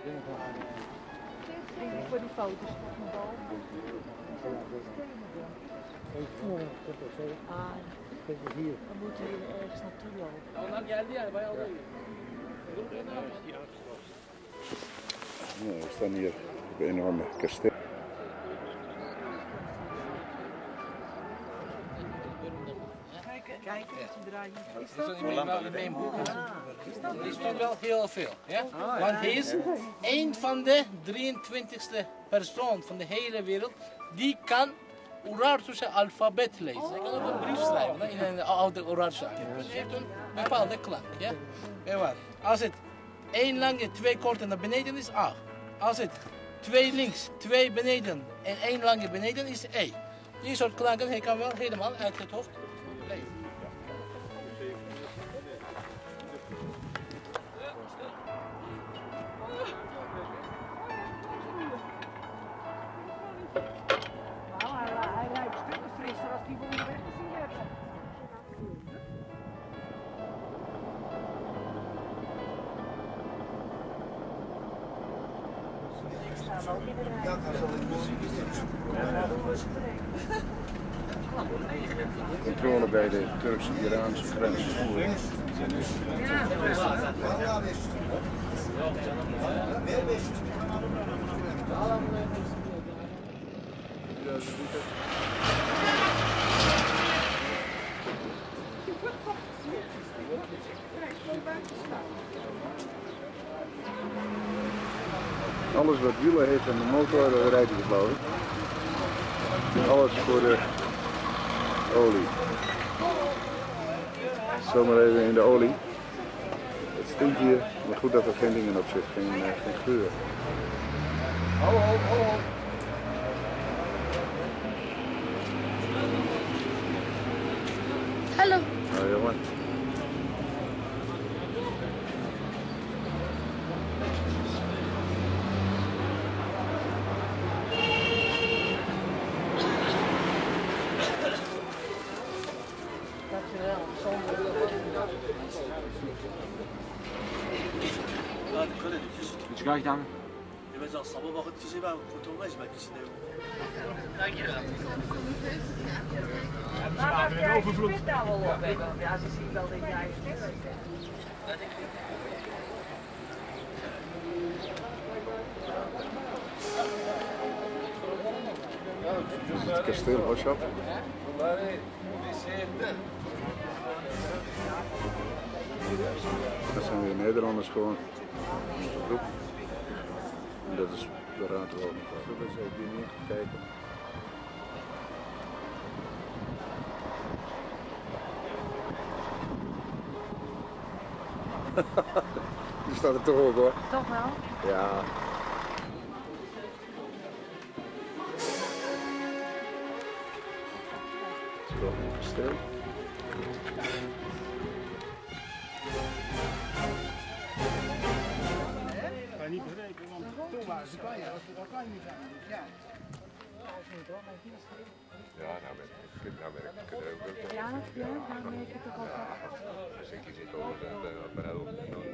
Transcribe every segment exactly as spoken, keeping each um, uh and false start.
Voor die foto's van mijn bal. Ah, dan moeten we ergens naartoe lopen. Nou, we staan hier op een enorme kasteel. Kijk, je draait. Is dat in mijn boek? Die stond wel heel veel. Ja? Want hij is een van de drieëntwintigste persoon van de hele wereld die kan Urartusche alfabet lezen. Hij kan ook een brief schrijven in een oude Urartusche alfabet. Het heeft een bepaalde klank. Ja? Als het één lange, twee korte naar beneden is A. Als het twee links, twee beneden en één lange beneden is E. Die soort klanken hij kan wel helemaal uit het hoofd lezen. Hij lijkt stukken frisser als die van de weg gezien hebben. Ik sta ook in de rij. Controle bij de Turks-Iraanse grens. Alles wat wielen heeft aan de motor, dat rijdt hij geloof ik. Alles voor de olie. Zomaar even in de olie. Het stinkt hier, maar goed dat er geen dingen op zitten, geen, uh, geen geur. Ho, ho, ho, ho. Hallo. Nou jongen. Çıkar git abi. Evet, sabah vakit kişi ben kurtulmayız belki içinde yok. Maar kijk, je bent daar wel op. Ja, ze zien wel dat jij het Het kasteel Oshap. Dat zijn weer Nederlanders gewoon. Onze groep. En dat is de raad wel nog wel. Zullen we eens even kijken. Die staat er toch op hoor. Toch wel? Ja. Het is wel een kasteel. Kan je niet begrijpen, want toen waren ze klein, als ze al klein niet zijn. Ja. Ja, nou ben ik, nou ben ik er ook wel. Ja, ja, dan merk je toch ook wel. Dus ik zit over de bruil.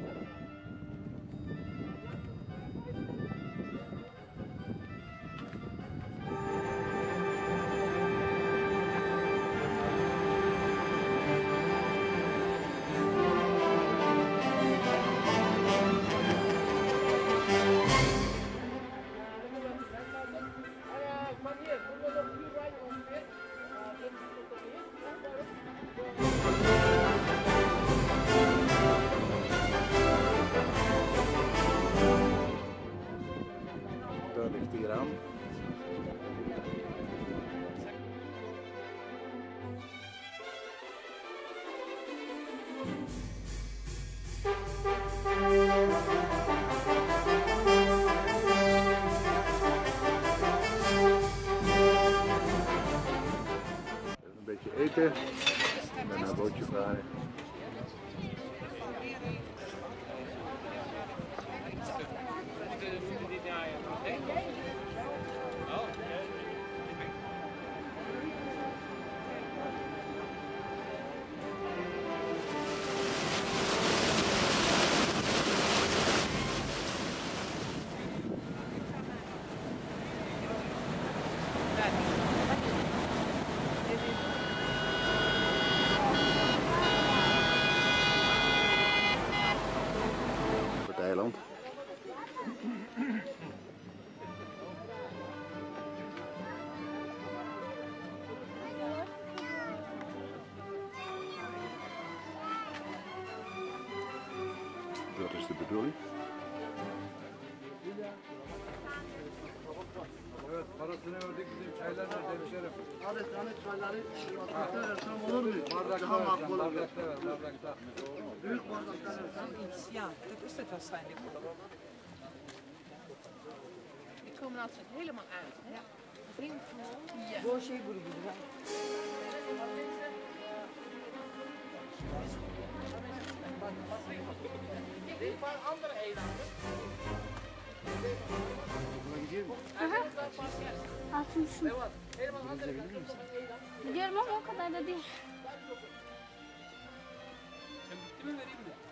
Daar ligt die raam. Een beetje eten en daarna een bootje varen. Dat is de bedoeling. Evet, parasını ödedik bizim çaylar nerede hemşerim? Hadi tane çayları bardakta versem olur mu? Bardakta Daha versen, makbul olur. bardakta ver, bardakta. Büyük bardakta versem. Ja, dat is het waarschijnlijk. Die komen altijd helemaal uit. Hè? Ja. Vriend van ons. Ja. Bu şey grubu. Een paar andere elanden. Altmışsın. Ne var? Helemaal andere kant komt nog een eland. Biliyorum ama o kadar da değil. Sen bitti mi vereyim mi?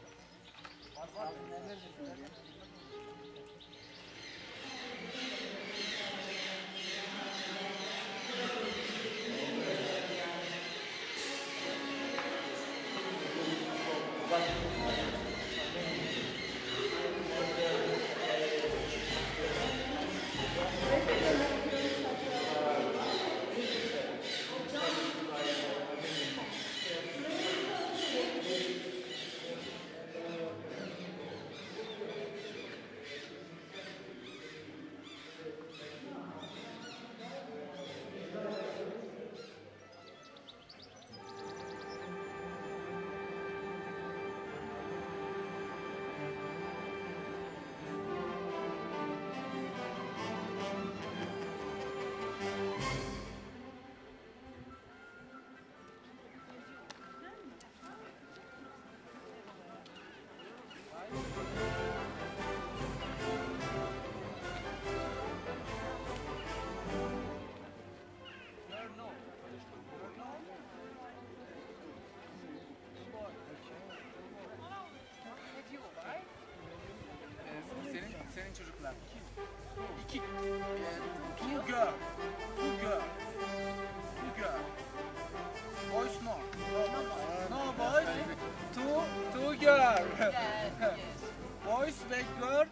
Senin, senin çocuklar. İki. Two girl. Two girl. Two girl. Boys no. No boys. Two, two girl. Boys ve girl.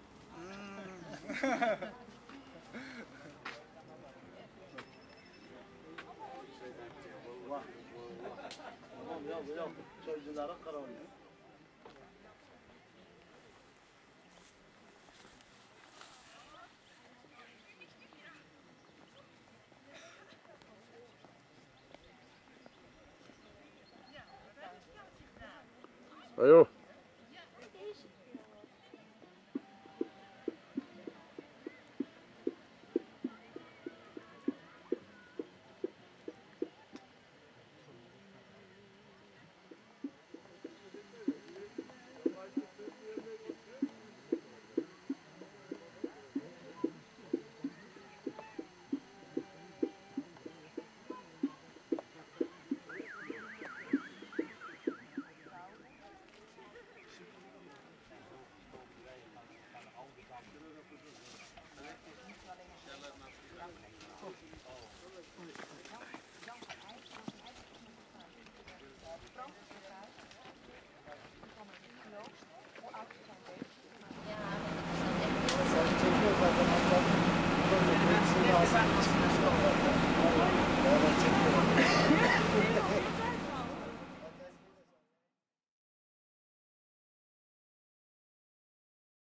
Tamam ya bu yok. Çaycılara karar veriyor. Ayo. Hoe oud is dat?